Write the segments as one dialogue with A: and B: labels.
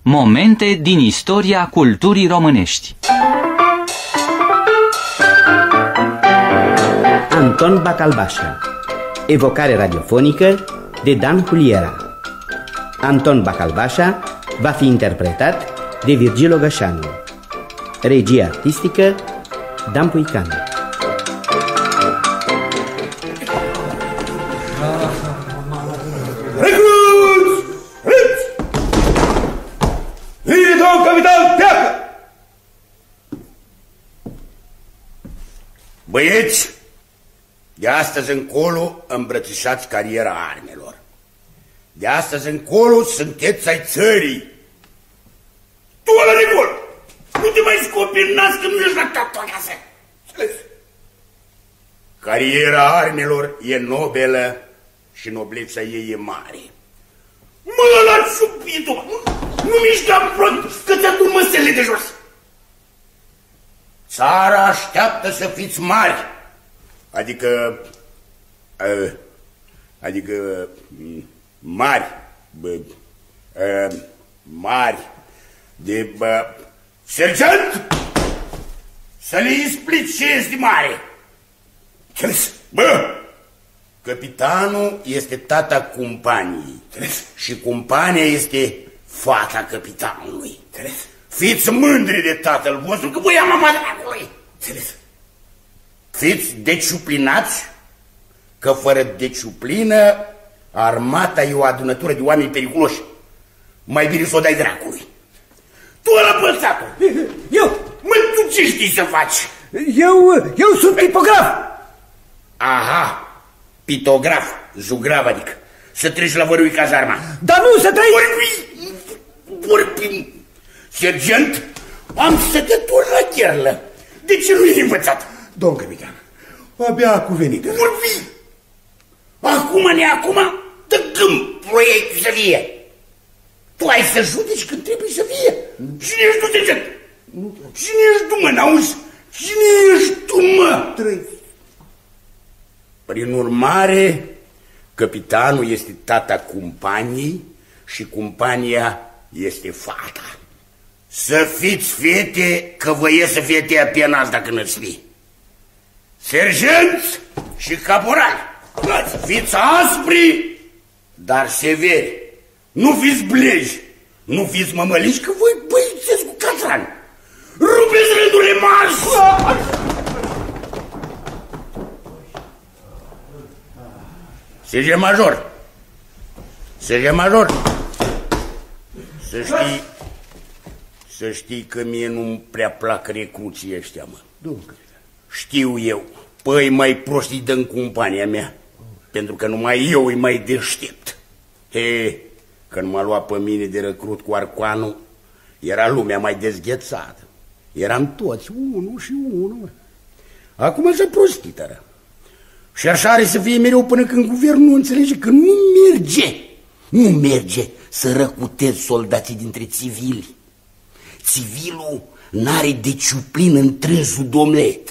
A: Momente din istoria culturii românești.
B: Anton Bacalbașa. Evocare radiofonică de Dan Huliera. Anton Bacalbașa va fi interpretat de Virgil Ogășanu. Regie artistică Dan Puicanu.
C: Recruți! Recruți! Linie, domn capitan, pleacă! Băieți, de astăzi încolo îmbrățișați cariera armelor. De astăzi încolo sunteți ai țării. Tu ăla de gol! Nu te mai scopi în nas că nu ești la tatu acasă. Înțeles? Cariera armelor e nobelă și nobleța ei e mare. Mă, ăla ciupitul! Nu mișca în front, că ți-adun măsele de jos. Țara așteaptă să fiți mari. Adică mari. Mari. De sergent! Să le explici ce este mare. Bă! Capitanul este tata companiei. Și compania este fata capitanului. Fiți mândri de tatăl vostru, că voi am mama dracului. Fiți deciuplinați, că fără deciuplină armata e o adunătură de oameni periculoși. Mai bine să o dai dracului. Tu ăla pălțatul!
D: Eu!
C: Mă, tu ce știi să faci?
D: Eu sunt tipograf!
C: Aha, pitograf, zugrav, adică. Să treci la vorbi cazarma.
D: Dar nu, să treci...
C: Vorbim. Sergent, am sătături la gherlă. De ce nu e învățat?
D: Domn capitan, abia a cuvenit.
C: Vorbi! Acum, dă câmp proiectul să fie. Tu ai să judeci când trebuie să fie. Cine ești tu, sergent? Cine ești tu, mă, n-auzi? Cine ești tu, mă? Prin urmare, capitanul este tata companiei și compania este fata. Să fiți fete, că vă iese fete apenați dacă nu-ți fii. Sergenți și caporali, fiți aspri, dar severi. Nu fiți bleji, nu fiți mămăliși, că voi băițeți cu catran. Rupeți rândurile mari! Sergent major! Sergent major! Să știi că mie nu-mi prea plac recruții ăștia, mă. Știu eu, păi mai proștii dă-n compania mea, pentru că numai eu îi mai deștept. Când m-a luat pe mine de recrut cu arcoanul, era lumea mai dezghețată. Eram toți, unul și unul. Acum s-a prostit, ară. Și așa are să fie mereu până când guvernul nu înțelege că nu merge să răcutezi soldații dintre civili. Civilul n-are deciuplin în trânsul, domnule.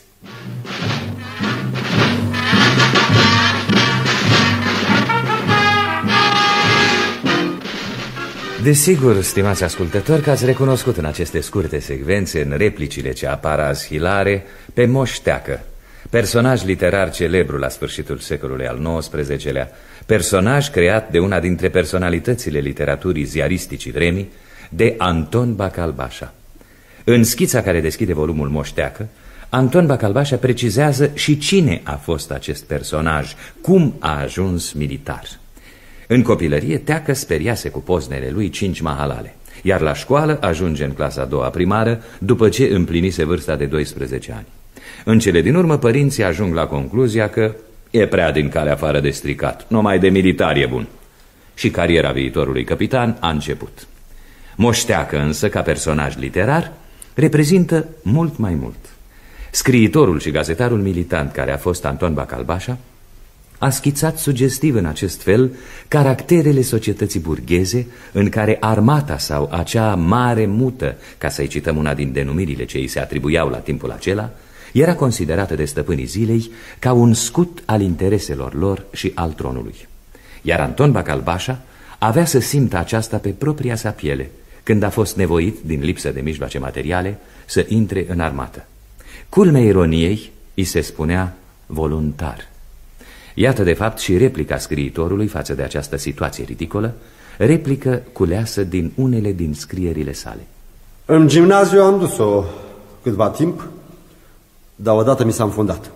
E: Desigur, stimați ascultători, că ați recunoscut în aceste scurte secvențe, în replicile ce apar azi hilare, pe Moș Teacă, personaj literar celebru la sfârșitul secolului al XIX-lea, personaj creat de una dintre personalitățile literaturii ziaristicii vremii, de Anton Bacalbașa. În schița care deschide volumul Moș Teacă, Anton Bacalbașa precizează și cine a fost acest personaj, cum a ajuns militar. În copilărie, Teacă speriase cu poznele lui 5 mahalale, iar la școală ajunge în clasa a doua primară după ce împlinise vârsta de 12 ani. În cele din urmă, părinții ajung la concluzia că e prea din calea afară de stricat, numai de militar e bun. Și cariera viitorului capitan a început. Moș Teacă însă, ca personaj literar, reprezintă mult mai mult. Scriitorul și gazetarul militant care a fost Anton Bacalbașa a schițat sugestiv în acest fel caracterele societății burgheze în care armata sau acea mare mută, ca să-i cităm una din denumirile ce îi se atribuiau la timpul acela, era considerată de stăpânii zilei ca un scut al intereselor lor și al tronului. Iar Anton Bacalbașa avea să simtă aceasta pe propria sa piele, când a fost nevoit, din lipsă de mijloace materiale, să intre în armată. Culmea ironiei îi se spunea voluntar. Iată de fapt și replica scriitorului față de această situație ridicolă, replică culeasă din unele din scrierile sale.
F: În gimnaziu am dus-o câtva timp, dar odată mi s-a înfundat.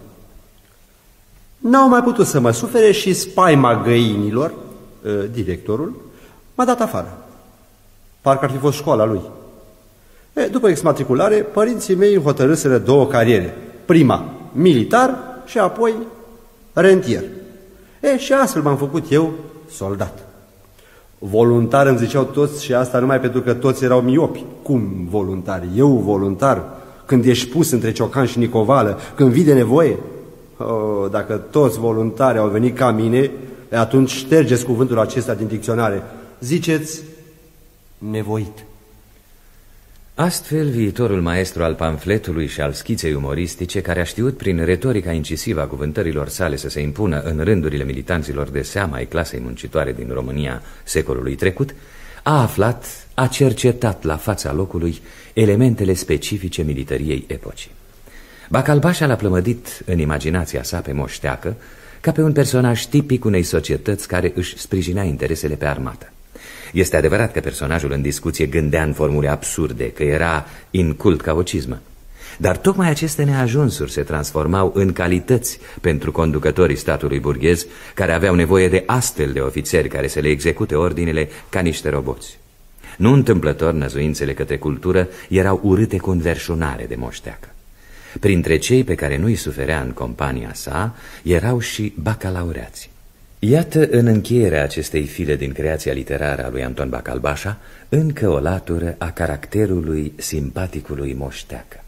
F: N-au mai putut să mă sufere și spaima găinilor, directorul, m-a dat afară. Parcă ar fi fost școala lui. După exmatriculare, părinții mei hotărâseră două cariere. Prima, militar și apoi rentier. Și astfel m-am făcut eu soldat. Voluntar îmi ziceau toți și asta numai pentru că toți erau miopi. Cum voluntar? Eu voluntar? Când ești pus între Ciocan și Nicovală, când vii de nevoie? Dacă toți voluntari au venit ca mine, atunci ștergeți cuvântul acesta din dicționare. Ziceți nevoit.
E: Astfel, viitorul maestru al pamfletului și al schiței umoristice, care a știut prin retorica incisivă a cuvântărilor sale să se impună în rândurile militanților de seamă ai clasei muncitoare din România secolului trecut, a aflat, a cercetat la fața locului elementele specifice milităriei epocii. Bacalbașa l-a plămădit în imaginația sa pe Moș Teacă ca pe un personaj tipic unei societăți care își sprijinea interesele pe armată. Este adevărat că personajul în discuție gândea în formule absurde, că era incult ca o cizmă. Dar tocmai aceste neajunsuri se transformau în calități pentru conducătorii statului burghez, care aveau nevoie de astfel de ofițeri care să le execute ordinele ca niște roboți. Nu întâmplător, năzuințele către cultură erau urâte cu înverșunare de Moș Teacă. Printre cei pe care nu-i suferea în compania sa erau și bacalaureații. Iată, în încheierea acestei file din creația literară a lui Anton Bacalbașa, încă o latură a caracterului simpaticului Moș Teacă.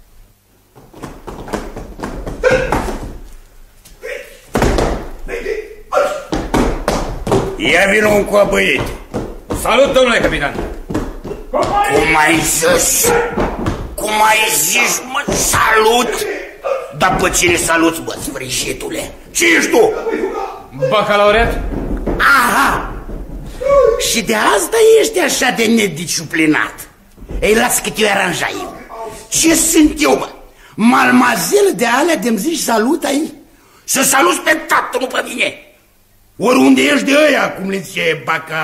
C: Ia vină un coabăit.
G: Salut, domnule capitan.
C: Cum ai zis? Cum ai zis, mă, salut? Dar pe cine saluți, bă, sfârșitule? Ce ești tu?
G: Bacalaureat?
C: Aha! Și de asta ești așa de nedisciplinat. Ei, las că te-o aranja eu. Ce sunt eu, bă? Malmazel de alea de-mi zici salut aici? Să saluți pe tatăl, nu pe mine. Oriunde ești de ăia, cum le zice,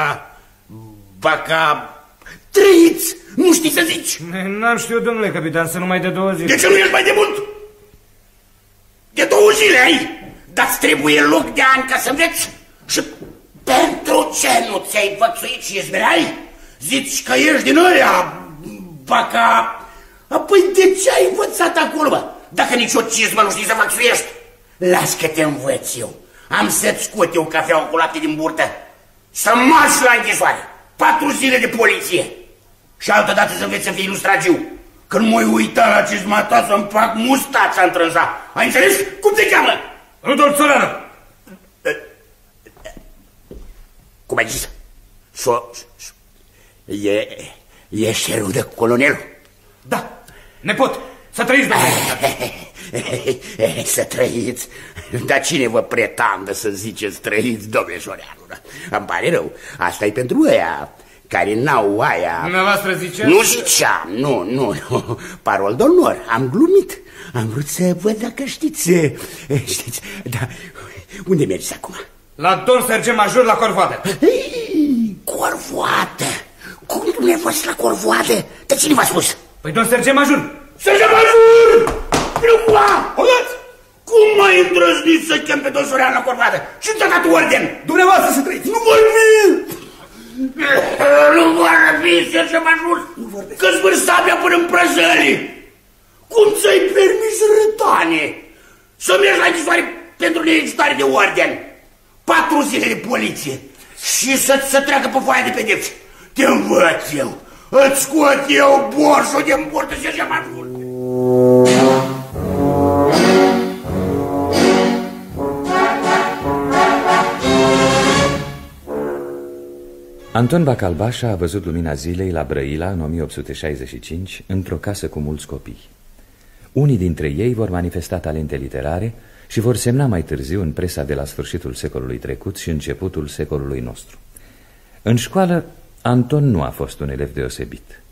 C: trăiți, nu știi să zici.
G: N-am știut, domnule capitan, să numai de 2 zile.
C: De ce nu ești mai de mult? De 2 zile ai, dar-ți trebuie loc de ani ca să înveți. Și pentru ce nu ți-ai vățuit și izberai? Zici că ești din ăia, Apoi de ce ai învățat acolo, bă? Dacă nici o cizmă nu știi să vățuiești? Las că te învăț eu. Am să-ți scot eu cafeaua cu lapte din burtă. Să marși la închisoare. 4 zile de poliție. Și altădată să înveți să fii ilustragiu. Când mă uita la cizma ta să-mi fac mustața în trânza. Ai înțeles? Cum te cheamă?
G: Rudolf Țărană.
C: Cum ai zis? E șerul de colonel?
G: Da, nepot. Să trăiți, domnule.
C: Să trăiți? Dar cine vă pretandă să ziceți trăiți, domnule Șoreanu? Îmi pare rău. Asta e pentru ăia care n-au aia...
G: Dumneavoastră ziceați...
C: Nu ziceam, nu. Parol d'onor, am glumit. Am vrut să văd dacă știți, dar unde mergeți acum?
G: La domn sergent major la Corvoadă.
C: Corvoadă? Cum dumneavoastră la Corvoadă? Dar cine v-a spus?
G: Păi domn sergent major.
C: Sergent major! Preocupa! Audați? Cum mai îndrăznit să chem pe domn Sorean la Corvoadă? Și ți-a dat orden? Dumneavoastră să trăiți! Nu vorbi! Nu vorbi, sergent major! Că-ți vârst sabia până în prăjălii! Cum ți-ai permis, rătane, să mergi la închisoare pentru neexistare de orden? 4 zile de poliție și să treacă pe foaia de pedepse. Te învăț eu, îți scot eu borșul de-n burtă, sergent major.
E: Anton Bacalbașa a văzut lumina zilei la Brăila în 1865 într-o casă cu mulți copii. Unii dintre ei vor manifesta talente literare și vor semna mai târziu în presa de la sfârșitul secolului trecut și începutul secolului nostru. În școală, Anton nu a fost un elev deosebit.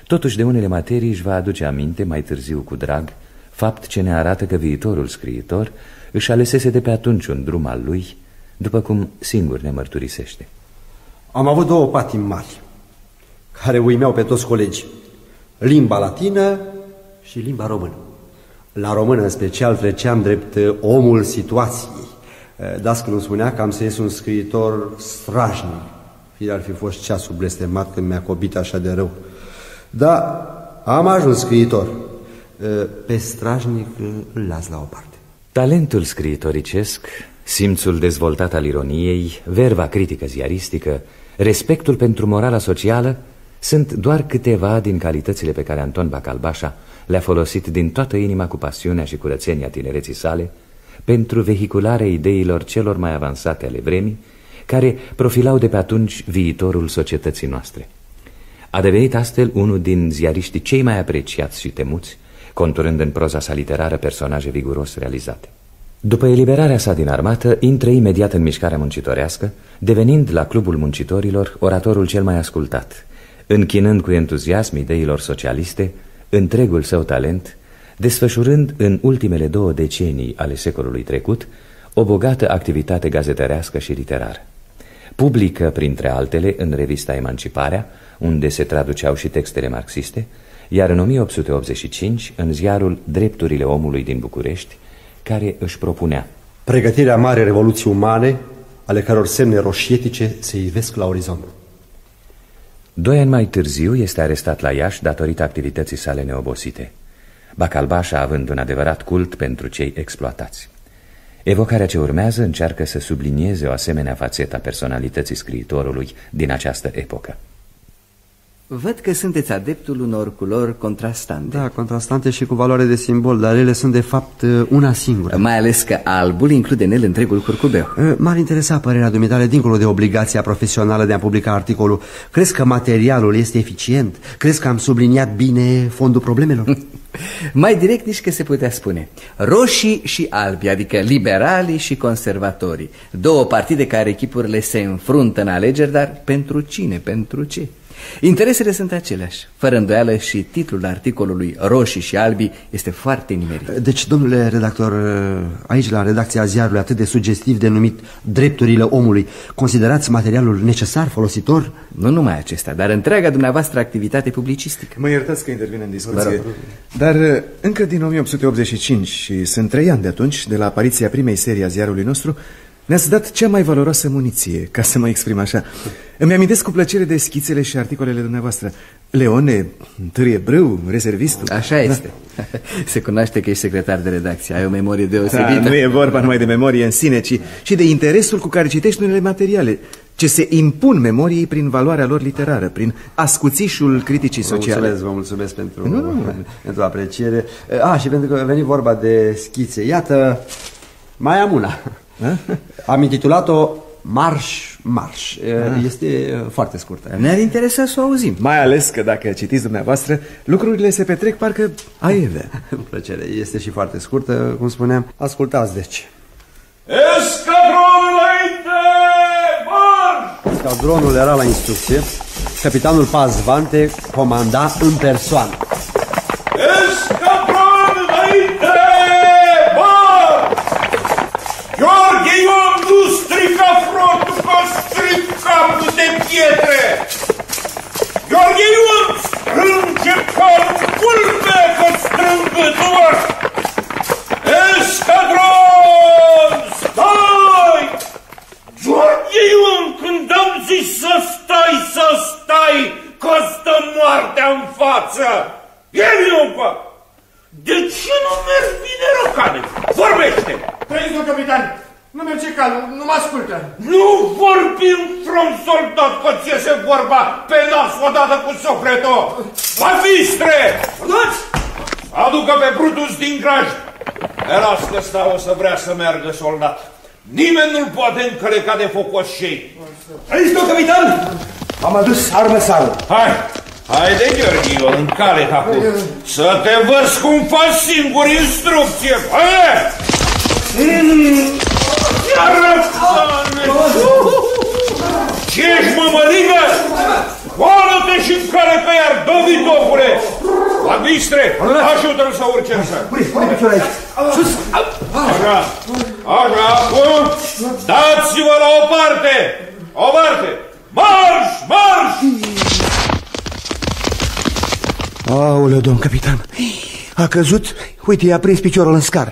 E: Totuși de unele materii își va aduce aminte mai târziu cu drag, fapt ce ne arată că viitorul scriitor își alesese de pe atunci un drum al lui, după cum singur ne mărturisește.
F: Am avut două patimi mari, care uimeau pe toți colegii: limba latină și limba română. La română, în special, treceam drept omul situației. Dascălul spunea că am să ies un scriitor strajnic. Fie ar fi fost ceasul blestemat când mi-a cobit așa de rău. Dar am ajuns scriitor. Pe strajnic îl las la o parte.
E: Talentul scriitoricesc, simțul dezvoltat al ironiei, verva critică ziaristică, respectul pentru morala socială sunt doar câteva din calitățile pe care Anton Bacalbașa le-a folosit din toată inima cu pasiunea și curățenia tinereții sale pentru vehicularea ideilor celor mai avansate ale vremii, care profilau de pe atunci viitorul societății noastre. A devenit astfel unul din ziariștii cei mai apreciați și temuți, conturând în proza sa literară personaje viguros realizate. După eliberarea sa din armată, intră imediat în mișcarea muncitorească, devenind la Clubul Muncitorilor oratorul cel mai ascultat, închinând cu entuziasm ideilor socialiste întregul său talent, desfășurând în ultimele 2 decenii ale secolului trecut o bogată activitate gazetărească și literară. Publică, printre altele, în revista Emanciparea, unde se traduceau și textele marxiste, iar în 1885 în ziarul Drepturile Omului din București, care își propunea
F: pregătirea Marei Revoluții Umane, ale căror semne roșietice se ivesc la orizont.
E: 2 ani mai târziu este arestat la Iași datorită activității sale neobosite, Bacalbașa având un adevărat cult pentru cei exploatați. Evocarea ce urmează încearcă să sublinieze o asemenea fațetă a personalității scriitorului din această epocă.
H: Văd că sunteți adeptul unor culori contrastante.
F: Da, contrastante și cu valoare de simbol, dar ele sunt de fapt una singură.
H: Mai ales că albul include în el întregul curcubeu.
F: M-ar interesa părerea dumitale dincolo de obligația profesională de a publica articolul. Crezi că materialul este eficient? Crezi că am subliniat bine fondul problemelor?
H: Mai direct nici că se putea spune. Roșii și albi, adică liberalii și conservatorii. 2 partide care echipurile se înfruntă în alegeri, dar pentru cine, pentru ce? Interesele sunt aceleași. Fără îndoială și titlul articolului Roșii și albi este foarte nimerit.
F: Deci, domnule redactor, aici la redacția ziarului atât de sugestiv denumit Drepturile Omului, considerați materialul necesar, folositor?
H: Nu numai acesta, dar întreaga dumneavoastră activitate publicistică.
I: Mă iertați că intervin în discuție, dar încă din 1885, și sunt 3 ani de atunci, de la apariția primei serii a ziarului nostru, ne-ați dat cea mai valoroasă muniție, ca să mă exprim așa. Îmi amintesc cu plăcere de schițele și articolele dumneavoastră. Leone, Târie Brâu, rezervistul.
H: Așa este. Se cunoaște că ești secretar de redacție. Ai o memorie deosebită.
I: Da, nu e vorba numai de memorie în sine, ci și de interesul cu care citești unele materiale, ce se impun memoriei prin valoarea lor literară, prin ascuțișul criticii sociale.
F: Vă mulțumesc pentru apreciere. Și pentru că a venit vorba de schițe. Iată, mai am una. Am intitulat-o Marș. Este foarte scurtă.
H: Ne-ar interesa să o auzim.
I: Mai ales că dacă citiți dumneavoastră, lucrurile se petrec parcă aieve.
F: Cu plăcere. Este și foarte scurtă, cum spuneam. Ascultați, deci.
C: Escadron înainte! Marș!
F: Escadronul era la instrucție. Capitanul Pazvante comanda în persoană.
C: Escadron înainte! Marș! Gheorghe Ion nu strica frontul, că stric capul de pietre! Gheorghe Ion strânge calul culme, că strângă doar! Escadron, stai! Gheorghe Ion, când am zis să stai, că stă moartea în față! Ieliupa! De ce nu mergi bine, Răcane? Vorbește!
G: Trăiți, domn capitan! Nu merge calul, nu mă ascultă!
C: Nu vorbi într-un soldat, că ți iese vorba pe nas odată cu sufletul! Magistre! Aducă pe Brutus din graj! Eras că ăsta o să vrea să meargă soldat. Nimeni nu-l poate încăleca de focoșei.
D: Trăiți, domn capitan! Am adus armă sală.
C: Haide, Gheorghiu, în cale acum. Să te văz cum faci singur instrucție. Haide! Ce ești, mămăligă? Coală-te și încălecă iar, dă-mi,
D: Magistre, ajută-l să urce așa.
F: Pune piciorul aici. Sus!
D: Așa, așa, acum, dați-vă la o parte! O parte! Marș, marș!
F: Aoleu, domn capitan, a căzut? Uite, i-a prins piciorul în scar.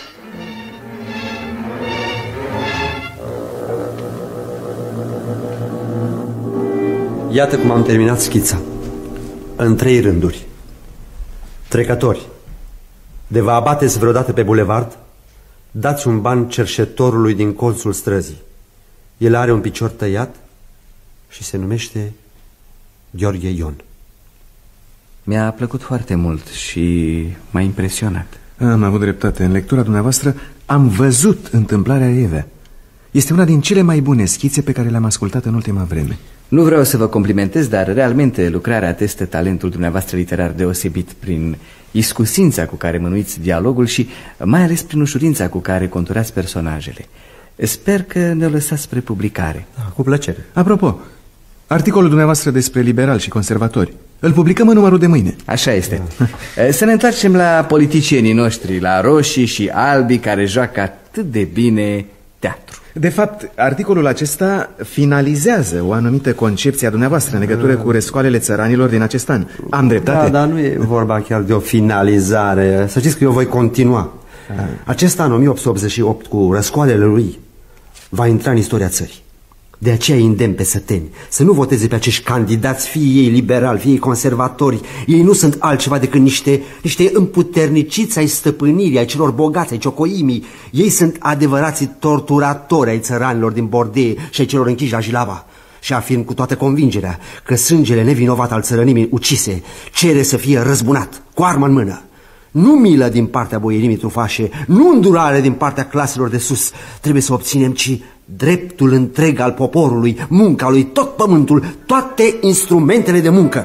F: Iată cum am terminat schița. În 3 rânduri. Trecători, de vă abateți vreodată pe bulevard, dați un ban cerșetorului din colțul străzii. El are un picior tăiat și se numește Gheorghe Ion.
H: Mi-a plăcut foarte mult și m-a impresionat.
I: Am avut dreptate. În lectura dumneavoastră am văzut întâmplarea Evea. Este una din cele mai bune schițe pe care le-am ascultat în ultima vreme.
H: Nu vreau să vă complimentez, dar realmente lucrarea atestă talentul dumneavoastră literar deosebit prin iscusința cu care mânuiți dialogul și mai ales prin ușurința cu care conturați personajele. Sper că ne-o lăsați spre publicare.
F: Cu plăcere.
I: Apropo, articolul dumneavoastră despre liberali și conservatori îl publicăm în numărul de mâine.
H: Așa este. Să ne întoarcem la politicienii noștri, la roșii și albii care joacă atât de bine teatru.
I: De fapt, articolul acesta finalizează o anumită concepție a dumneavoastră în legătură cu răscoalele țăranilor din acest an. Am dreptate?
F: Da, dar nu e vorba chiar de o finalizare. Să știți că eu voi continua. Acest an 1888 cu răscoalele lui va intra în istoria țării. De aceea îndemn pe săteni să nu voteze pe acești candidați, fie ei liberali, fie ei conservatori. Ei nu sunt altceva decât niște împuterniciți ai stăpânirii, ai celor bogați, ai ciocoimii. Ei sunt adevărații torturatori ai țăranilor din Bordee și ai celor închiși la Jilava. Și afirm cu toată convingerea că sângele nevinovat al țărănimii ucise cere să fie răzbunat, cu armă în mână. Nu milă din partea boierimii trufașe, nu îndurare din partea claselor de sus. Trebuie să obținem, ci dreptul întreg al poporului, munca lui, tot pământul, toate instrumentele de muncă.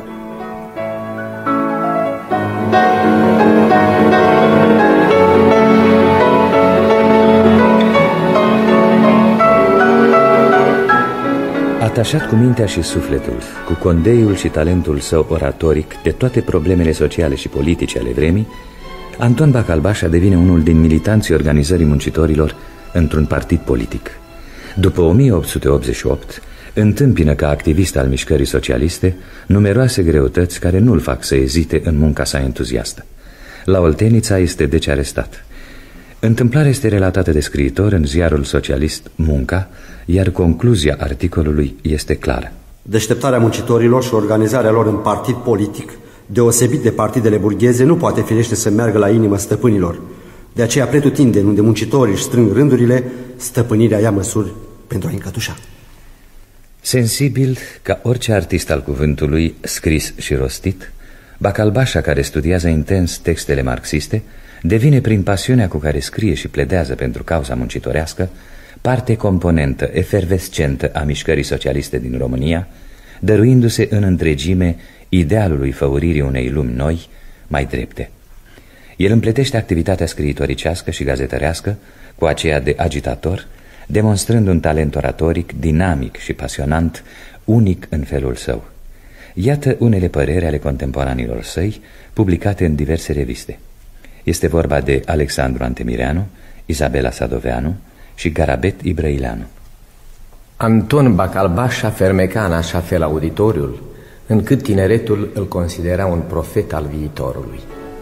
E: Atașat cu mintea și sufletul, cu condeiul și talentul său oratoric de toate problemele sociale și politice ale vremii, Anton Bacalbașa devine unul din militanții organizării muncitorilor într-un partid politic. După 1888, întâmpină ca activist al mișcării socialiste numeroase greutăți care nu-l fac să ezite în munca sa entuziastă. La Oltenița este deci arestat. Întâmplarea este relatată de scriitor în ziarul socialist Munca, iar concluzia articolului este clară.
F: Deșteptarea muncitorilor și organizarea lor în partid politic, deosebit de partidele burgheze, nu poate firește să meargă la inimă stăpânilor. De aceea, pretutindeni unde muncitorii își strâng rândurile, stăpânirea ia măsuri pentru a încătușa.
E: Sensibil ca orice artist al cuvântului, scris și rostit, Bacalbașa, care studiază intens textele marxiste, devine prin pasiunea cu care scrie și pledează pentru cauza muncitorească parte componentă efervescentă a mișcării socialiste din România, dăruindu-se în întregime idealului făuririi unei lumi noi, mai drepte. El împletește activitatea scriitoricească și gazetărească cu aceea de agitator, demonstrând un talent oratoric, dinamic și pasionant, unic în felul său. Iată unele păreri ale contemporanilor săi, publicate în diverse reviste. Este vorba de Alexandru Antemireanu, Izabela Sadoveanu și Garabet Ibrăileanu.
J: Anton Bacalbașa fermeca în așa fel auditoriul, încât tineretul îl considera un profet al viitorului.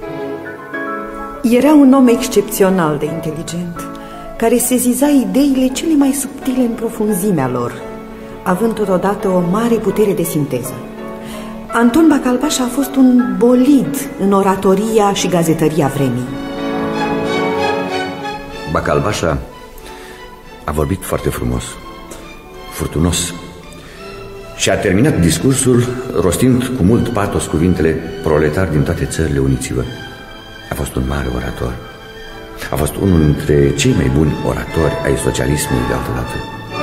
K: Era un om excepțional de inteligent, care seziza ideile cele mai subtile în profunzimea lor, având totodată o mare putere de sinteză. Anton Bacalbașa a fost un bolid în oratoria și gazetăria vremii.
L: Bacalbașa a vorbit foarte frumos, furtunos, și a terminat discursul rostind cu mult patos cuvintele: proletari din toate țările, uniți-vă. A fost un mare orator. A fost unul dintre cei mai buni oratori ai socialismului de altădată.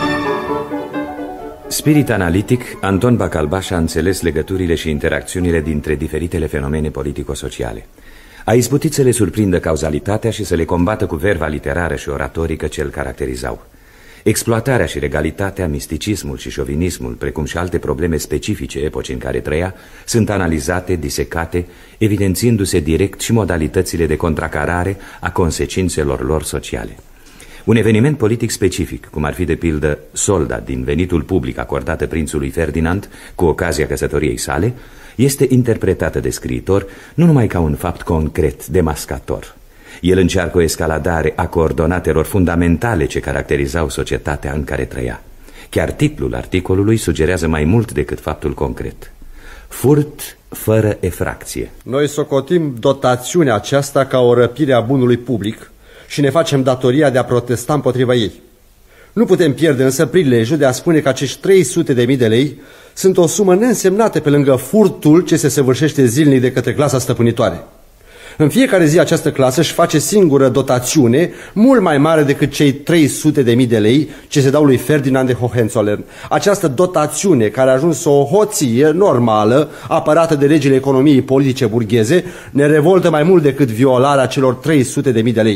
E: Spirit analitic, Anton Bacalbașa a înțeles legăturile și interacțiunile dintre diferitele fenomene politico-sociale. A izbutit să le surprindă cauzalitatea și să le combată cu verva literară și oratorică ce îl caracterizau. Exploatarea și regalitatea, misticismul și șovinismul, precum și alte probleme specifice epocii în care trăia, sunt analizate, disecate, evidențiindu-se direct și modalitățile de contracarare a consecințelor lor sociale. Un eveniment politic specific, cum ar fi de pildă solda din venitul public acordată prințului Ferdinand cu ocazia căsătoriei sale, este interpretată de scriitor nu numai ca un fapt concret, demascator. El încearcă o escaladare a coordonatelor fundamentale ce caracterizau societatea în care trăia. Chiar titlul articolului sugerează mai mult decât faptul concret. Furt fără efracție.
F: Noi socotim dotațiunea aceasta ca o răpire a bunului public și ne facem datoria de a protesta împotriva ei. Nu putem pierde însă prilejul de a spune că acești 300.000 de lei sunt o sumă neînsemnată pe lângă furtul ce se săvârșește zilnic de către clasa stăpânitoare. În fiecare zi această clasă își face singură dotațiune mult mai mare decât cei 300.000 de lei ce se dau lui Ferdinand de Hohenzollern. Această dotațiune, care a ajuns o hoție normală, apărată de legile economiei politice burgheze, ne revoltă mai mult decât violarea celor 300.000 de lei.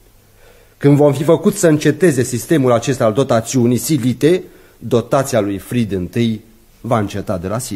F: Când vom fi făcut să înceteze sistemul acesta al dotațiunii silite, dotația lui Fried I va înceta de la sine.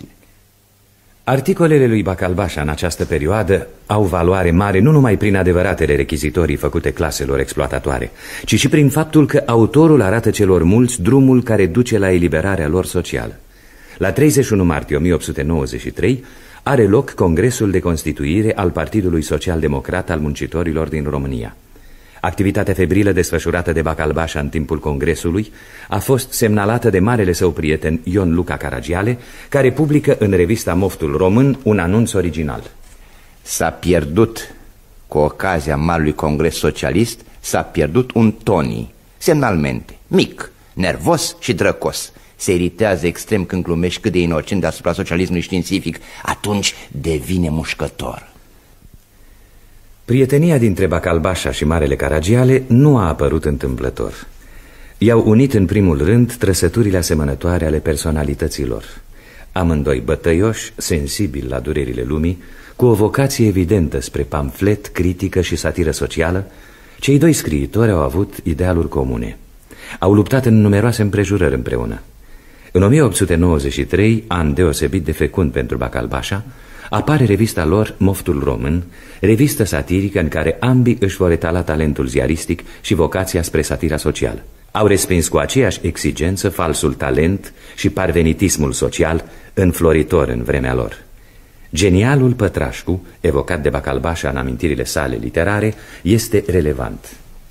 E: Articolele lui Bacalbașa în această perioadă au valoare mare nu numai prin adevăratele rechizitorii făcute claselor exploatatoare, ci și prin faptul că autorul arată celor mulți drumul care duce la eliberarea lor socială. La 31 martie 1893 are loc Congresul de Constituire al Partidului Social-Democrat al Muncitorilor din România. Activitatea febrilă desfășurată de Bacalbașa în timpul congresului a fost semnalată de marele său prieten Ion Luca Caragiale, care publică în revista Moftul Român un anunț original.
M: S-a pierdut, cu ocazia Marelui Congres Socialist, s-a pierdut un Tony, semnalmente, mic, nervos și drăcos. Se iritează extrem când glumești cât de inocent deasupra socialismului științific, atunci devine mușcător.
E: Prietenia dintre Bacalbașa și Marele Caragiale nu a apărut întâmplător. I-au unit în primul rând trăsăturile asemănătoare ale personalităților. Amândoi bătăioși, sensibili la durerile lumii, cu o vocație evidentă spre pamflet, critică și satiră socială, cei doi scriitori au avut idealuri comune. Au luptat în numeroase împrejurări împreună. În 1893, an deosebit de fecund pentru Bacalbașa, apare revista lor Moftul Român, revistă satirică în care ambii își vor etala talentul ziaristic și vocația spre satira socială. Au respins cu aceeași exigență falsul talent și parvenitismul social înfloritor în vremea lor. Genialul Pătrașcu, evocat de Bacalbașa în amintirile sale literare, este relevant.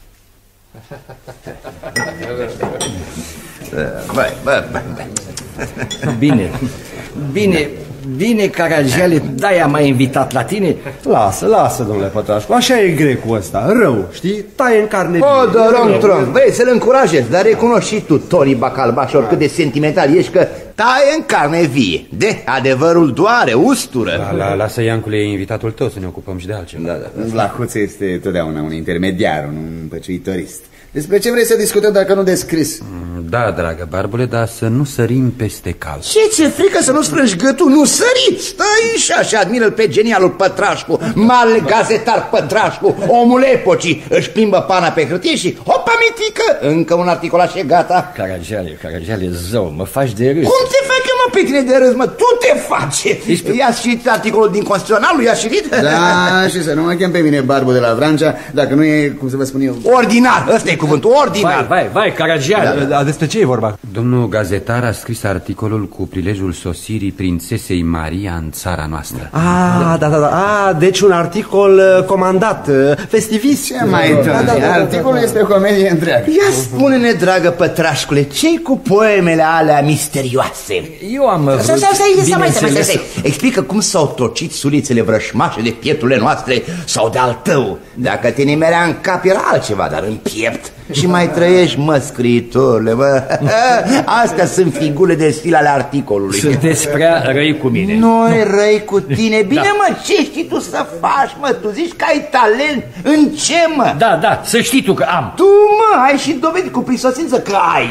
H: Bine, Caragiale, de-aia m-ai invitat la tine.
F: Lasă, domnule Pătrașcu, așa e grecul ăsta, rău, știi? Taie în carne
M: vie. Vrei să-l încurajezi, dar recunoști și tu, Tony Bacalbașa, oricât de sentimental ești, că taie în carne vie. De adevărul doare, ustură.
N: Lasă, Iancule, e invitatul tău să ne ocupăm și de altceva.
O: Vlahuță este totdeauna un intermediar, un împăciuitorist. Despre ce vrei să discutăm dacă nu de scris?
N: Da, dragă barbule, dar să nu sărim peste cal.
M: Ce frică să nu strângi gâtul, nu sări. Stai și așa, admiră-l pe genialul Pătrașcu, marele gazetar Pătrașcu, omul epocii. Își plimbă pana pe hârtie și hopa mitică, încă un articolat și gata.
H: Caragiale, zău, mă faci de râs.
M: Cum te fac eu, mă, pe tine de râs, mă? Tu te faci. I-ați citit articolul din Constituționalul, i-ați citit?
O: Da, și să nu mă chem pe mine Barbu de la Vrancea, dacă nu e, cum să vă spun eu...
M: Ordinar, ăsta e cuvântul, ordinar.
H: Vai, Caragiale.
N: Dar despre ce e vorba? Domnul gazetar a scris articolul cu prilejul sosirii prințesei Maria în țara noastră.
F: Da. Deci un articol comandat, festivist.
O: Ce mai articolul este o comedie întreagă.
M: Ia spune-ne, dragă Pătrașcule, ce-i cu poemele alea misterioase?
H: Eu am vrut...
M: Stai. Explică cum s-au tocit sulițele vrășmașe de piepturile noastre sau de al tău. Dacă te nimerea în cap era altceva, dar în piept. Și mai trăiești, mă, scriitorile, mă. Astea sunt figure de stil ale articolului.
H: Sunteți prea răi cu mine.
M: Noi răi cu tine? Bine, mă, ce știi tu să faci, mă? Tu zici că ai talent. În ce, mă?
H: Da, să știi tu că am.
M: Tu, mă, ai și dovedit cu prisosință că ai.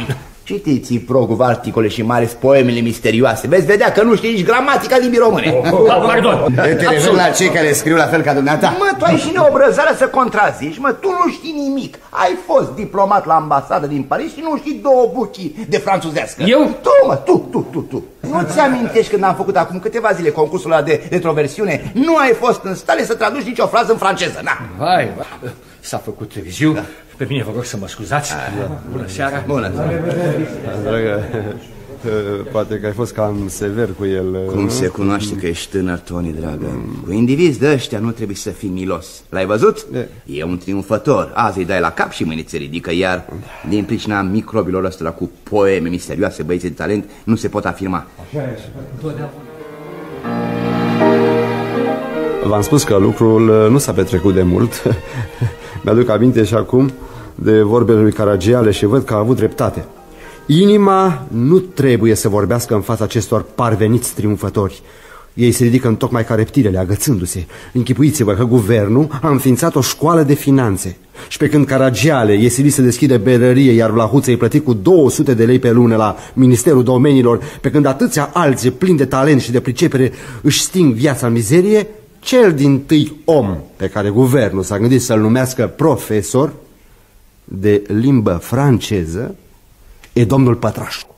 M: Citiți progul articole și mai ales poemele misterioase. Veți vedea că nu știi nici gramatica limbii române.
O: Pardon. Te referi la cei care scriu la fel ca dumneata?
M: Mă, tu ai și neobrăzarea să contrazici. Mă, tu nu știi nimic. Ai fost diplomat la ambasadă din Paris și nu știi două buchii de franțuzească.
N: Eu?
M: Tu, mă, tu. Nu-ți amintești când am făcut acum câteva zile concursul ăla de retroversiune? Nu ai fost în stare să traduci nicio frază în franceză, na.
D: Vai, s-a făcut târziu. Da. Pe mine vă rog să mă scuzați. Bună seara.
M: Bună seara.
F: Dragă, poate că ai fost cam sever cu el.
M: Cum se cunoaște că ești tânăr, Tony, dragă? Cu indivizi de ăștia nu trebuie să fii milos. L-ai văzut? E un triumfător. Azi îi dai la cap și mâine ți ridică iar. Din pricina microbilor ăstora cu poeme misterioase, băieți de talent, nu se pot afirma.
F: V-am spus că lucrul nu s-a petrecut de mult. Mi-aduc aminte și acum de vorbele lui Caragiale și văd că a avut dreptate. Inima nu trebuie să vorbească în fața acestor parveniți triumfători. Ei se ridică întocmai ca reptilele, agățându-se. Închipuiți-vă că guvernul a înființat o școală de finanțe. Și pe când Caragiale e silit să deschide berărie, iar Vlahuță e plătit cu 200 de lei pe lună la Ministerul Domeniilor, pe când atâția alții plini de talent și de pricepere își sting viața în mizerie, cel dintâi om pe care guvernul s-a gândit să-l numească profesor de limbă franceză e domnul Pătrașcu.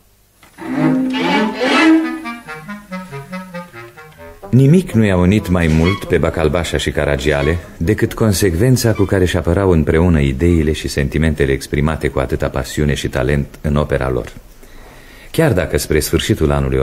E: Nimic nu i-a unit mai mult pe Bacalbașa și Caragiale decât consecvența cu care își apărau împreună ideile și sentimentele exprimate cu atâta pasiune și talent în opera lor. Chiar dacă spre sfârșitul anului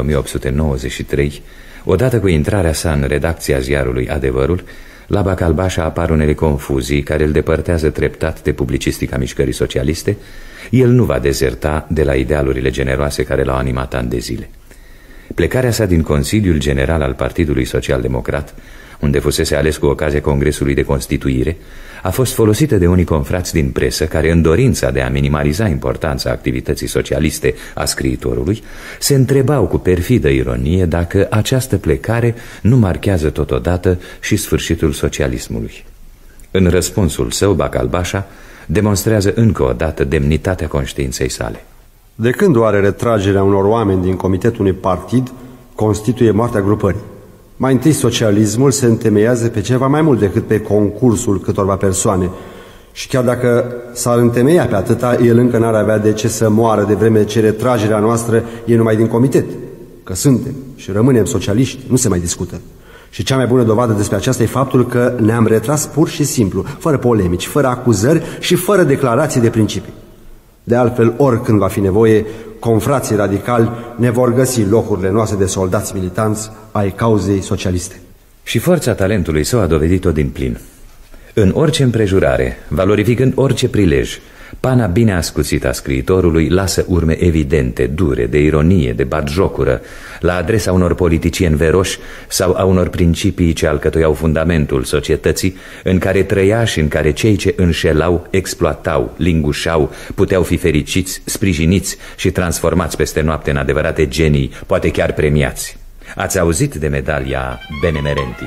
E: 1893, odată cu intrarea sa în redacția ziarului Adevărul, la Bacalbașa apar unele confuzii care îl depărtează treptat de publicistica mișcării socialiste, el nu va dezerta de la idealurile generoase care l-au animat ani de zile. Plecarea sa din Consiliul General al Partidului Social-Democrat, unde fusese ales cu ocazia Congresului de Constituire, a fost folosită de unii confrați din presă care, în dorința de a minimaliza importanța activității socialiste a scriitorului, se întrebau cu perfidă ironie dacă această plecare nu marchează totodată și sfârșitul socialismului. În răspunsul său, Bacalbașa demonstrează încă o dată demnitatea conștiinței sale.
F: De când oare retragerea unor oameni din comitetul unui partid constituie moartea grupării? Mai întâi, socialismul se întemeiază pe ceva mai mult decât pe concursul câtorva persoane. Și chiar dacă s-ar întemeia pe atâta, el încă n-ar avea de ce să moară, de vreme ce retragerea noastră e numai din comitet. Că suntem și rămânem socialiști, nu se mai discută. Și cea mai bună dovadă despre aceasta e faptul că ne-am retras pur și simplu, fără polemici, fără acuzări și fără declarații de principii. De altfel, oricând va fi nevoie, confrații radicali ne vor găsi locurile noastre de soldați militanți ai cauzei socialiste.
E: Și forța talentului său a dovedit-o din plin. În orice împrejurare, valorificând orice prilej, pana bine ascuțită a scriitorului lasă urme evidente, dure, de ironie, de batjocură, la adresa unor politicieni veroși sau a unor principii ce alcătuiau fundamentul societății, în care trăia și în care cei ce înșelau, exploatau, lingușau, puteau fi fericiți, sprijiniți și transformați peste noapte în adevărate genii, poate chiar premiați. Ați auzit de medalia Benemerenti?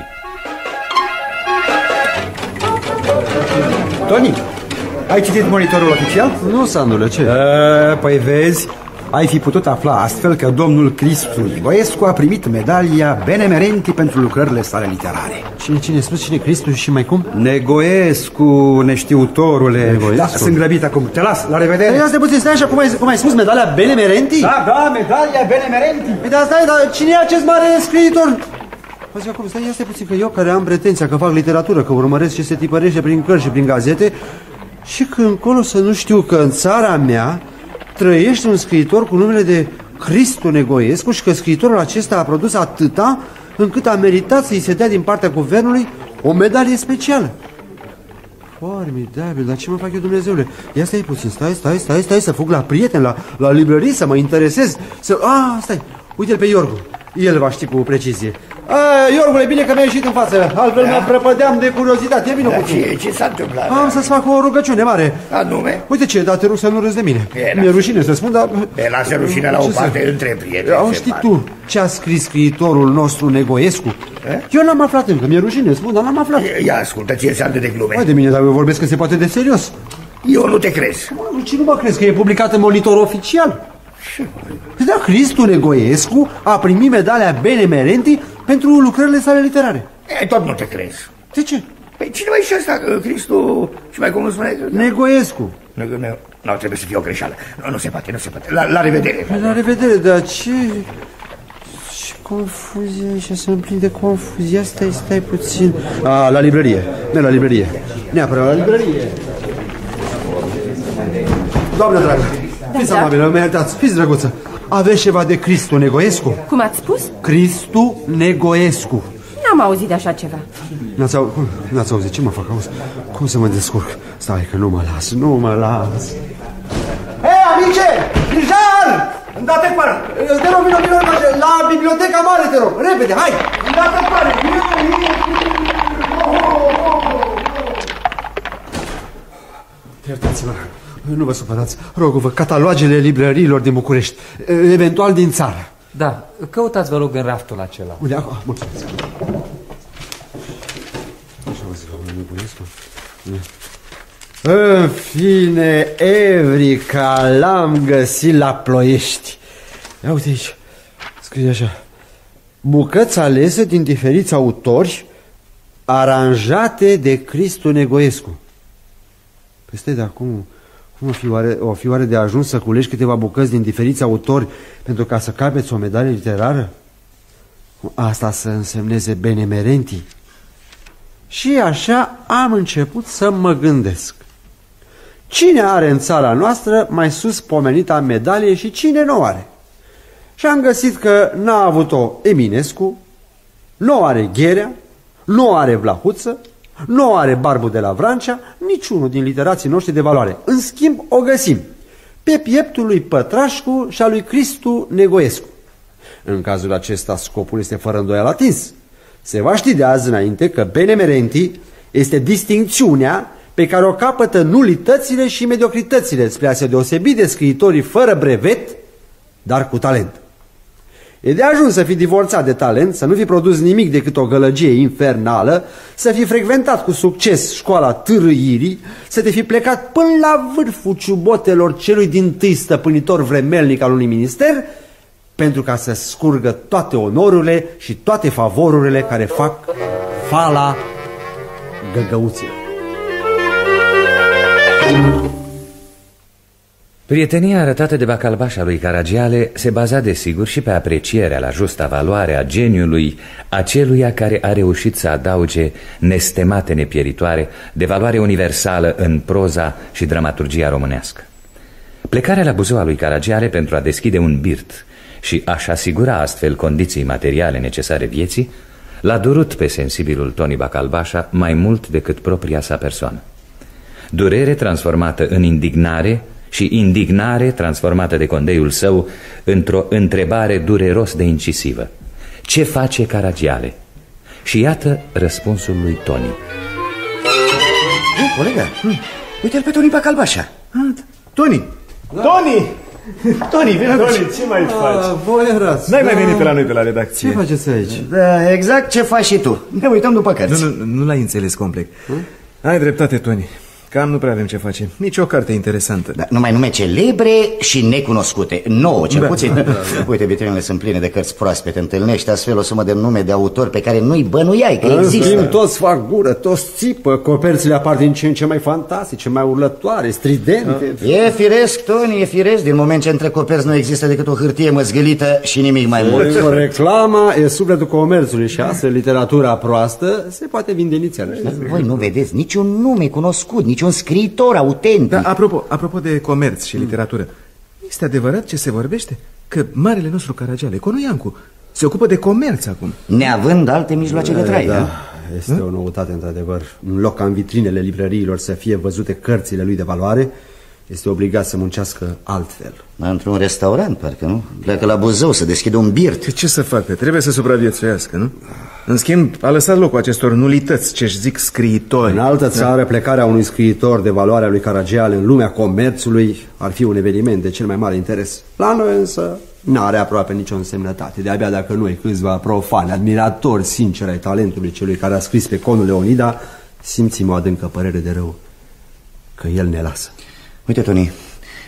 P: Tony, ai citit monitorul oficial?
F: Nu, Sandule, ce?
P: Păi vezi, ai fi putut afla astfel că domnul Cristu Negoescu a primit medalia Benemerenti pentru lucrările sale literare.
F: Cine spus? Cine? Cristu și mai cum?
P: Negoescu, neștiutorule.
F: Negoescu?
P: Da, sunt grăbit acum. Te las, la revedere.
F: Păi asta puțin, stai așa, cum ai spus, medalia Benemerenti?
P: Da, medalia Benemerenti.
F: Păi da, stai, dar cine e acest mare scriitor? Păi acum, stai puțin, că eu care am pretenția că fac literatură, că urmăresc ce se tipărește prin cărți și prin gazete, și că încolo să nu știu că în țara mea trăiește un scriitor cu numele de Cristu Negoescu și că scriitorul acesta a produs atâta încât a meritat să-i se dea din partea guvernului o medalie specială. Formidabil, dar ce mă fac eu, Dumnezeule? Ia stai puțin, stai să fug la prieten, la librărie, să mă interesez, stai, uite-l pe Iorgu, el va ști cu precizie. Iorgule, bine că mi-ai ieșit în față, altfel mă prăpădeam de curiozitate. Vino puțin.
C: Ce s-a întâmplat?
F: Am să-ți fac o rugăciune mare.
C: Anume?
F: Uite ce, dar te rug să nu râzi de mine. Mi-e rușine să spun, dar...
C: Lasă rușine la o parte între prieteni.
F: Știi tu ce a scris scriitorul nostru Negoescu? Eu n-am aflat încă, mi-e rușine, spun, dar n-am aflat.
C: Ia ascultă, ce înseamnă de glume?
F: Hai de mine, dar eu vorbesc că se poate de serios.
C: Eu nu te crezi.
F: Ce nu mă crezi, că e publicat în monitor oficial? Da, Cristu Negoescu a primit medalia Benemerenti pentru lucrările sale literare.
O: Tot nu te crezi.
F: De ce?
O: Păi cine mai și ăsta, Cristu, și mai cum îmi spune?
F: Negoescu.
O: Nu, trebuie să fie o greșeală. Nu se poate. La revedere.
F: La revedere, dar ce confuzie aici, sunt plin de confuzie. Stai puțin. La librărie. Merg la librărie. Neapărat la librărie. Doamnă dragă, fiți amabilă, mă iertați, fiți drăguță. Aveți ceva de Cristu Negoescu?
Q: Cum ați spus?
F: Cristu Negoescu.
Q: N-am auzit de așa ceva.
F: N-ați auzit? Ce mă fac? Cum să mă descurc? Stai că nu mă las. Hei, amice! Grijar!
G: Îndată coară!
F: Te rog, vino, la biblioteca mare, te rog, repede, hai!
G: Îndată coară!
F: Iertați-mă, nu vă supărați. Rog-vă, catalogele librăriilor din București, eventual din țară.
D: Da, căutați, vă rog, în raftul acela.
F: Unde? Mulțumesc. Așa vă zic, Negoescu. În fine, Evrica, l-am găsit la Ploiești. Ia uite aici, scrie așa: bucăți alese din diferiți autori, aranjate de Cristu Negoescu. Păi stai, dar cum o fi oare de ajuns să culegi câteva bucăți din diferiți autori pentru ca să capeți o medalie literară? Asta să însemneze Benemerenti. Și așa am început să mă gândesc. Cine are în țara noastră mai sus pomenita medalie și cine nu are? Și am găsit că n-a avut-o Eminescu, nu are Gherea, nu are Vlahuță, nu are Barbu de la Vrancea, niciunul din literații noștri de valoare. În schimb, o găsim pe pieptul lui Pătrașcu și a lui Cristu Negoescu. În cazul acesta, scopul este fără îndoială atins. Se va ști de azi înainte că Benemerenti este distincțiunea pe care o capătă nulitățile și mediocritățile, spre a se deosebi de scriitorii fără brevet, dar cu talent. E de ajuns să fii divorțat de talent, să nu fi produs nimic decât o gălăgie infernală, să fi frecventat cu succes școala târâirii, să te fi plecat până la vârful ciubotelor celui dintâi stăpânitor vremelnic al unui minister, pentru ca să scurgă toate onorurile și toate favorurile care fac fala găgăuților.
E: Prietenia arătată de Bacalbașa lui Caragiale se baza desigur și pe aprecierea la justa valoare a geniului aceluia care a reușit să adauge nestemate nepieritoare de valoare universală în proza și dramaturgia românească. Plecarea la Buzău a lui Caragiale pentru a deschide un birt și a-și asigura astfel condiții materiale necesare vieții l-a durut pe sensibilul Toni Bacalbașa mai mult decât propria sa persoană. Durere transformată în indignare și indignare transformată de condeiul său într-o întrebare dureros de incisivă: ce face Caragiale? Și iată răspunsul lui Toni.
O: Colega, uite-l pe Toni Bacalbașa.
I: Toni!
G: Toni, ce mai faci?
F: Voi erați.
I: N-ai mai venit pe la noi pe la redacție.
F: Ce faceți aici?
O: Da, exact ce faci și tu. Ne uităm după cărți.
I: Nu l-ai înțeles complet. Ai dreptate, Toni. Cam nu prea avem ce face. Nici o carte interesantă.
O: Da, numai nume celebre și necunoscute. Nouă, cel puțin. Uite, vitrinele sunt pline de cărți proaspete. Întâlnești astfel o sumă de nume de autori pe care nu-i bănuiai că există.
F: În toți fac gură, toți țipă. Coperțile apar din ce în ce mai fantastice, mai urlătoare, stridente.
O: E firesc, Toni, e firesc. Din moment ce între coperți nu există decât o hârtie măzgălită și nimic mai mult.
F: Reclama e sufletul comerțului și astfel literatura proastă se poate vinde inițial.
O: Voi nu vedeți niciun nume cunoscut, niciun scriitor autentic.
I: Da, apropo de comerț și literatură, este adevărat ce se vorbește? Că marele nostru Caragiale, Conu Iancu, se ocupă de comerț acum,
O: neavând alte mijloace de trai.
F: Da, este o noutate într-adevăr. În loc ca în vitrinele librăriilor să fie văzute cărțile lui de valoare, este obligat să muncească altfel.
O: Într-un restaurant, parcă, nu? Pleacă la Buzău să deschide un birt.
I: Ce să facă? Trebuie să supraviețuiască, nu? În schimb, a lăsat locul acestor nulități, ce-și zic scriitori.
F: În altă țară, plecarea unui scriitor de valoare a lui Caragiale în lumea comerțului ar fi un eveniment de cel mai mare interes. La noi însă n-are aproape nicio însemnătate. De-abia dacă noi, câțiva profani, admiratori sinceri ai talentului celui care a scris pe Conul Leonida, simțim o adâncă părere de rău că el ne lasă.
O: Uite, Toni,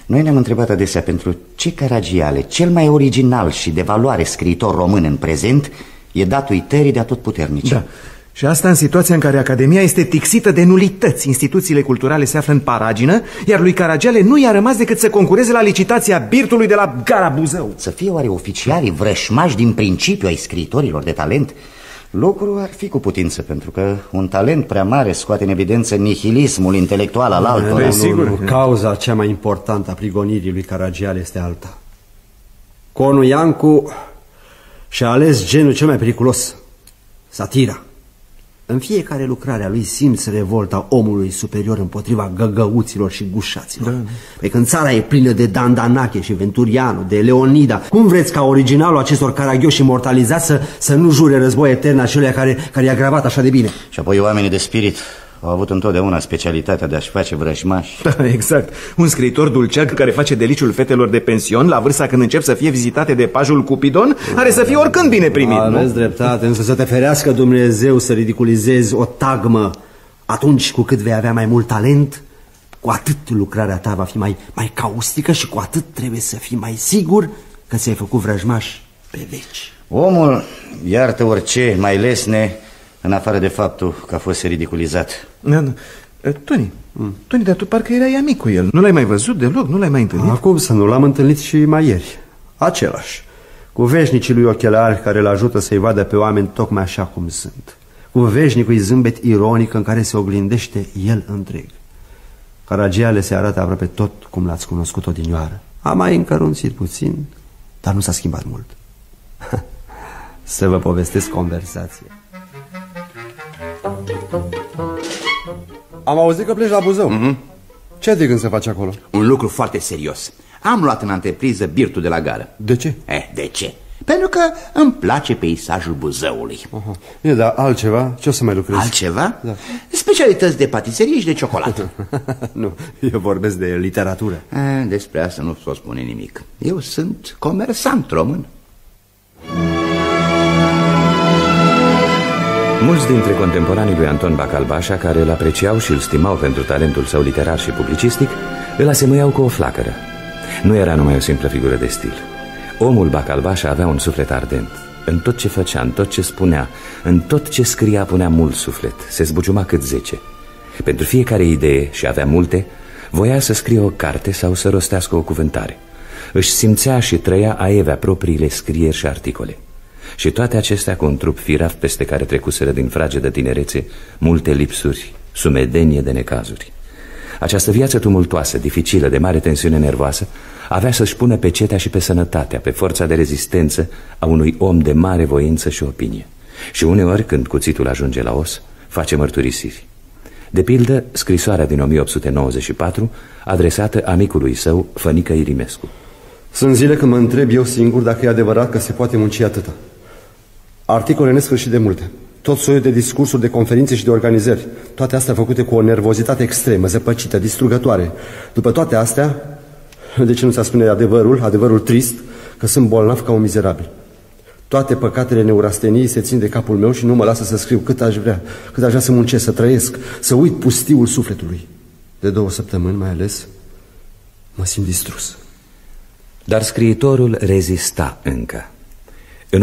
O: Noi ne-am întrebat adesea pentru ce Caragiale, cel mai original și de valoare scriitor român în prezent, e dat uitării de atotputernice.
I: Da. Și asta în situația în care Academia este tixită de nulități. Instituțiile culturale se află în paragină, iar lui Caragiale nu i-a rămas decât să concureze la licitația Birtului de la Gara Buzău.
O: Să fie oare oficialii vrășmași din principiu ai scriitorilor de talent? Lucru ar fi cu putință, pentru că un talent prea mare scoate în evidență nihilismul intelectual al altora.
F: Cauza cea mai importantă a prigonirii lui Caragiale este alta. Conu Iancu și-a ales genul cel mai periculos, satira. În fiecare lucrare a lui simți revolta omului superior împotriva găgăuților și gușaților. Pe când țara e plină de Dandanache și Venturiano, de Leonida, cum vreți ca originalul acestor caragioși imortalizați să nu jure război etern acelea care i-a gravat așa de bine?
O: Și apoi oamenii de spirit au avut întotdeauna specialitatea de a-și face vrăjmași.
I: Da, exact. Un scriitor dulceag care face deliciul fetelor de pension la vârsta când încep să fie vizitate de pajul Cupidon are să fie oricând bine primit.
F: Aveți dreptate, însă să te ferească Dumnezeu să ridiculizezi o tagmă. Atunci cu cât vei avea mai mult talent, cu atât lucrarea ta va fi mai caustică și cu atât trebuie să fii mai sigur că ți-ai făcut vrăjmaș pe veci.
O: Omul iartă orice mai lesne, în afară de faptul că a fost ridiculizat.
I: Toni, dar tu parcă erai amic cu el. Nu l-ai mai văzut deloc? Nu l-ai mai întâlnit?
F: Acum să nu, l-am întâlnit și mai ieri. Același. Cu veșnicii lui ochelari care îl ajută să-i vadă pe oameni tocmai așa cum sunt. Cu veșnicul zâmbet ironic în care se oglindește el întreg. Caragiale se arată aproape tot cum l-ați cunoscut odinioară. A mai încărunțit puțin, dar nu s-a schimbat mult. Să vă povestesc conversația.
P: Am auzit că pleci la Buzău. Ce ai de gând să faci acolo?
M: Un lucru foarte serios. Am luat în antrepriză Birtul de la Gară.
P: De ce?
M: De ce? Pentru că îmi place peisajul Buzăului.
F: Bine, dar altceva? Ce o să mai lucrezi?
M: Altceva? Da. Specialități de patiserie și de ciocolată.
F: Nu, eu vorbesc de literatură.
M: Despre asta nu s-o spune nimic. Eu sunt comersant român.
E: Mulți dintre contemporanii lui Anton Bacalbașa, care îl apreciau și îl stimau pentru talentul său literar și publicistic, îl asemuiau cu o flacără. Nu era numai o simplă figură de stil. Omul Bacalbașa avea un suflet ardent. În tot ce făcea, în tot ce spunea, în tot ce scria punea mult suflet. Se zbuciuma cât 10. Pentru fiecare idee, și avea multe, voia să scrie o carte sau să rostească o cuvântare. Își simțea și trăia aievea propriile scrieri și articole. Și toate acestea cu un trup firav peste care trecuseră din fragedă tinerețe multe lipsuri, sumedenie de necazuri. Această viață tumultoasă, dificilă, de mare tensiune nervoasă, avea să-și pună pecetea și pe sănătatea, pe forța de rezistență a unui om de mare voință și opinie. Și uneori, când cuțitul ajunge la os, face mărturisiri. De pildă, scrisoarea din 1894, adresată amicului său, Fănică Irimescu.
F: Sunt zile când mă întreb eu singur dacă e adevărat că se poate munci atâta. Articole nesfârșit de multe, tot soiul de discursuri, de conferințe și de organizări, toate astea făcute cu o nervozitate extremă, zăpăcită, distrugătoare. După toate astea, de ce nu ți-a spune adevărul trist, că sunt bolnav ca un mizerabil. Toate păcatele neurasteniei se țin de capul meu și nu mă lasă să scriu cât aș vrea să muncesc, să trăiesc, să uit pustiul sufletului. De 2 săptămâni, mai ales, mă simt distrus.
E: Dar scriitorul rezista încă. În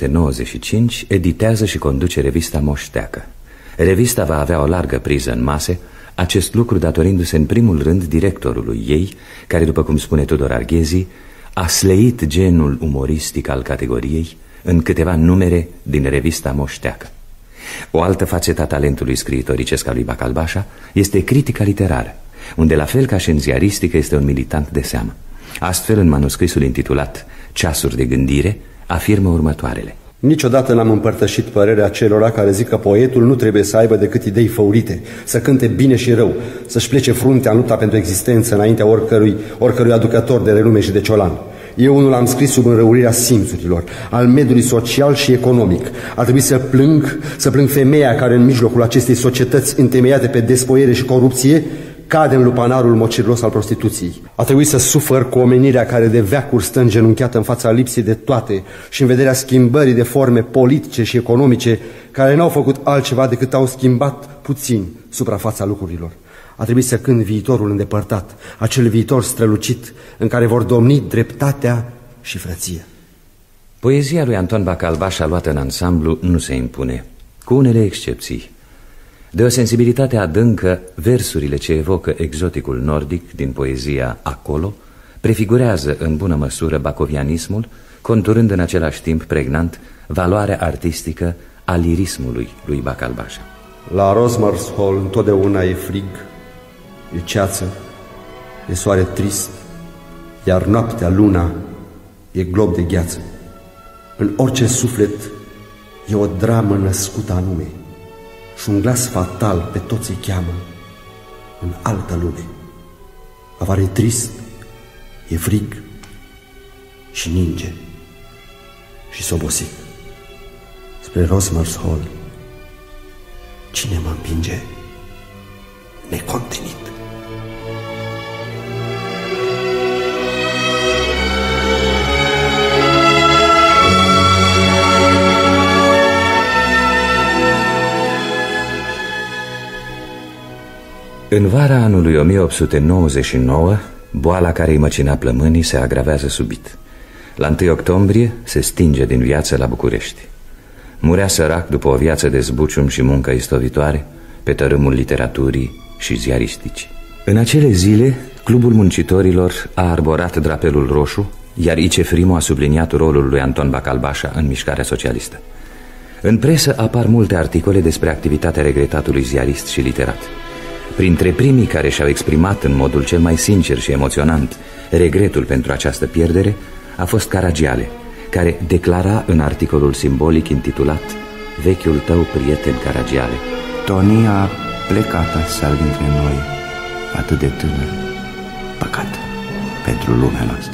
E: 1895 editează și conduce revista Moșteacă. Revista va avea o largă priză în mase, acest lucru datorindu-se în primul rând directorului ei, care, după cum spune Tudor Arghezi, a slăit genul umoristic al categoriei în câteva numere din revista Moșteacă. O altă fațetă a talentului scriitoricesc al lui Bacalbașa este critica literară, unde, la fel ca și în ziaristică, este un militant de seamă. Astfel, în manuscrisul intitulat Ceasuri de gândire, afirmă următoarele.
F: Niciodată n-am împărtășit părerea celora care zic că poetul nu trebuie să aibă decât idei făurite, să cânte bine și rău, să-și plece fruntea în lupta pentru existență înaintea oricărui aducător de renume și de ciolan. Eu unul am scris sub înrăurirea simțurilor, al mediului social și economic. Ar trebui să plâng femeia care în mijlocul acestei societăți întemeiate pe despoiere și corupție cade în lupanarul mocirlos al prostituției. A trebuit să sufăr cu omenirea care de veacuri stă îngenunchiată în fața lipsei de toate și în vederea schimbării de forme politice și economice care n-au făcut altceva decât au schimbat puțin suprafața lucrurilor. A trebuit să cânt viitorul îndepărtat, acel viitor strălucit în care vor domni dreptatea și frăția.
E: Poezia lui Anton Bacalbașa luată în ansamblu nu se impune, cu unele excepții. De o sensibilitate adâncă, versurile ce evocă exoticul nordic din poezia Acolo prefigurează în bună măsură bacovianismul, conturând în același timp pregnant valoarea artistică a lirismului lui Bacalbașa.
F: La Rosmars Hall întotdeauna e frig, e ceață, e soare trist, iar noaptea, luna, e glob de gheață. În orice suflet e o dramă născută anume și un glas fatal pe toți îi cheamă în altă lume. Afară e trist, e frig și ninge și s-obosit. Spre Rosmars Hall cine mă împinge necontenit.
E: În vara anului 1899, boala care îi măcina plămânii se agravează subit. La 1 octombrie se stinge din viață la București. Murea sărac după o viață de zbucium și muncă istovitoare pe tărâmul literaturii și ziaristicii. În acele zile, Clubul Muncitorilor a arborat drapelul roșu, iar I.C. Frimu a subliniat rolul lui Anton Bacalbașa în mișcarea socialistă. În presă apar multe articole despre activitatea regretatului ziarist și literat. Printre primii care și-au exprimat în modul cel mai sincer și emoționant regretul pentru această pierdere a fost Caragiale, care declara în articolul simbolic intitulat Vechiul tău prieten Caragiale:
M: Toni a plecat aseară dintre noi, atât de tânăr, păcat pentru lumea noastră.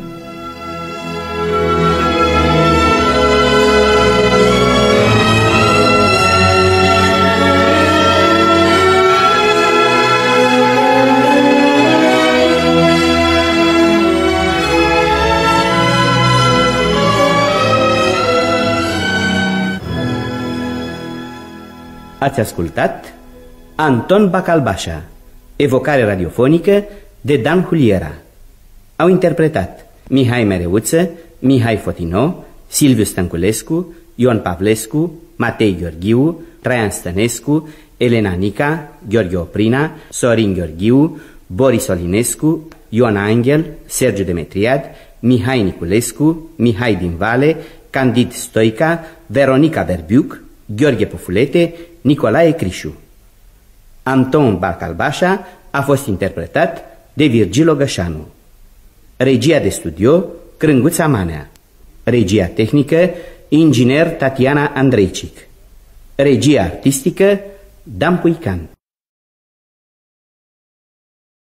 B: Ați ascultat Anton Bacalbașa, evocare radiofonică de Dan Huliera. Au interpretat Mihai Mereuță, Mihai Fotino, Silviu Stănculescu, Ion Pavlescu, Matei Gheorghiu, Traian Stănescu, Elena Nica, Gheorghe Oprina, Sorin Gheorghiu, Boris Olinescu, Ion Angel, Sergiu Demetriad, Mihai Niculescu, Mihai din Vale, Candid Stoica, Veronica Verbiuc, Gheorghe Pofulete, Nicolae Crișu. Anton Bacalbașa a fost interpretat de Virgil Gășanu. Regia de studio Crânguța Manea. Regia tehnică inginer Tatiana Andreicic. Regia artistică Dan Puican.